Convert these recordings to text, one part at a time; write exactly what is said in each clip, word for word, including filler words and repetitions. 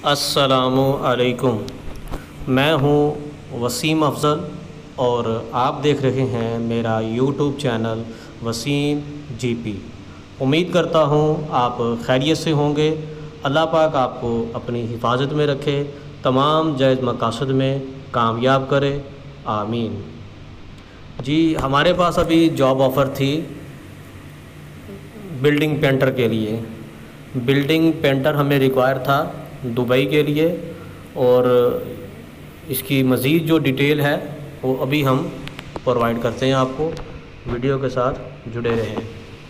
अस्सलामु अलैकुम। मैं हूँ वसीम अफ़ज़ल और आप देख रहे हैं मेरा यूट्यूब चैनल वसीम जीपी। उम्मीद करता हूँ आप खैरियत से होंगे। अल्लाह पाक आपको अपनी हिफाजत में रखे, तमाम जायज़ मकासद में कामयाब करे, आमीन। जी, हमारे पास अभी जॉब ऑफ़र थी बिल्डिंग पेंटर के लिए। बिल्डिंग पेंटर हमें रिक्वायर था दुबई के लिए, और इसकी मज़ीद जो डिटेल है वो अभी हम प्रोवाइड करते हैं आपको। वीडियो के साथ जुड़े रहें।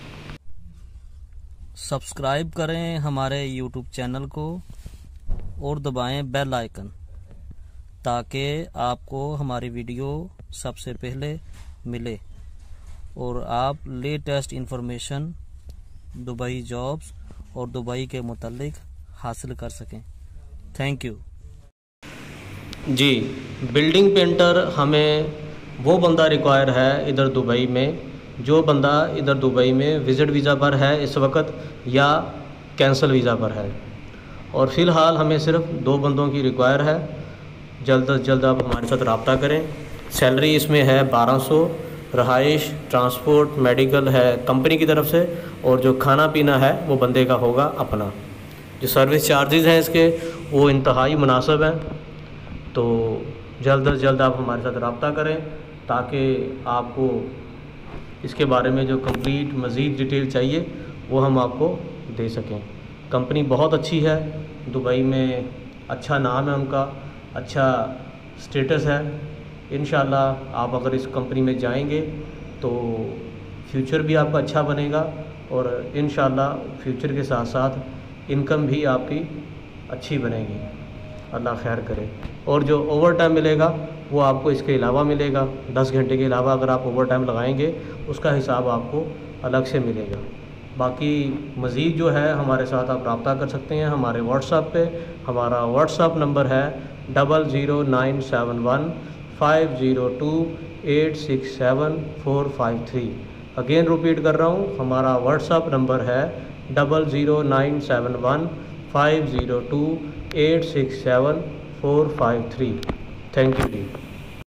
सब्सक्राइब करें हमारे यूट्यूब चैनल को और दबाएं बेल आइकन, ताकि आपको हमारी वीडियो सबसे पहले मिले और आप लेटेस्ट इंफॉर्मेशन दुबई जॉब्स और दुबई के मुतालिक हासिल कर सकें। Thank you. जी, बिल्डिंग पेंटर हमें वो बंदा रिक्वायर है इधर दुबई में, जो बंदा इधर दुबई में विज़िट वीज़ा पर है इस वक्त या कैंसल वीज़ा पर है। और फ़िलहाल हमें सिर्फ दो बंदों की रिक्वायर है। जल्द अज जल्द आप हमारे साथ रब्ता करें। सैलरी इसमें है बारह सौ, रहाइश, ट्रांसपोर्ट, मेडिकल है कंपनी की तरफ से, और जो खाना पीना है वो बंदे का होगा अपना। जो सर्विस चार्जेस हैं इसके वो इंतहाई मुनासिब हैं। तो जल्द अज जल्द आप हमारे साथ रब्ता करें, ताकि आपको इसके बारे में जो कंप्लीट मज़ीद डिटेल चाहिए वो हम आपको दे सकें। कंपनी बहुत अच्छी है, दुबई में अच्छा नाम है उनका, अच्छा स्टेटस है। इंशाल्लाह आप अगर इस कंपनी में जाएंगे तो फ्यूचर भी आपका अच्छा बनेगा, और इंशाल्लाह फ्यूचर के साथ साथ इनकम भी आपकी अच्छी बनेगी। अल्लाह खैर करे। और जो ओवर टाइम मिलेगा वो आपको इसके अलावा मिलेगा। दस घंटे के अलावा अगर आप ओवर टाइम लगाएंगे उसका हिसाब आपको अलग से मिलेगा। बाकी मज़ीद जो है हमारे साथ आप रब्ता कर सकते हैं हमारे व्हाट्सएप पे। हमारा व्हाट्सएप नंबर है double zero nine seven one five zero two eight six seven four five three. Again repeat कर रहा हूँ, हमारा व्हाट्सएप नंबर है double zero nine seven one five zero two eight six seven four five three. Thank you ji.